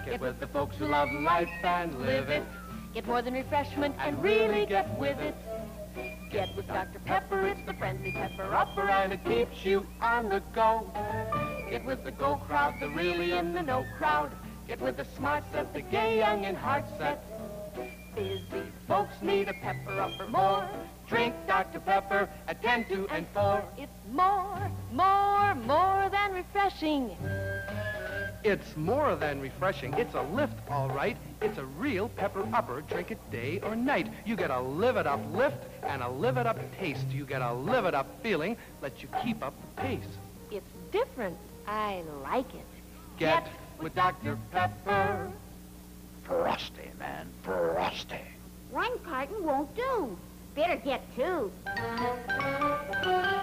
Get with the folks who love life and live it. Get more than refreshment and really get with it. Get with Dr. Pepper, it's the friendly pepper-upper, and it keeps you on the go. Get with the go crowd, the really in the know crowd. Get with the smart set, the gay, young, and heart set. Busy folks need a pepper-upper more. Drink Dr. Pepper at 10, 2, and 4. It's more than refreshing. It's more than refreshing. It's a lift, all right. It's a real pepper-upper. Drink it day or night. You get a live-it-up lift and a live-it-up taste. You get a live-it-up feeling. Let you keep up the pace. It's different. I like it. Get with Dr. Pepper. Frosty, man, frosty. One carton won't do. Better get two.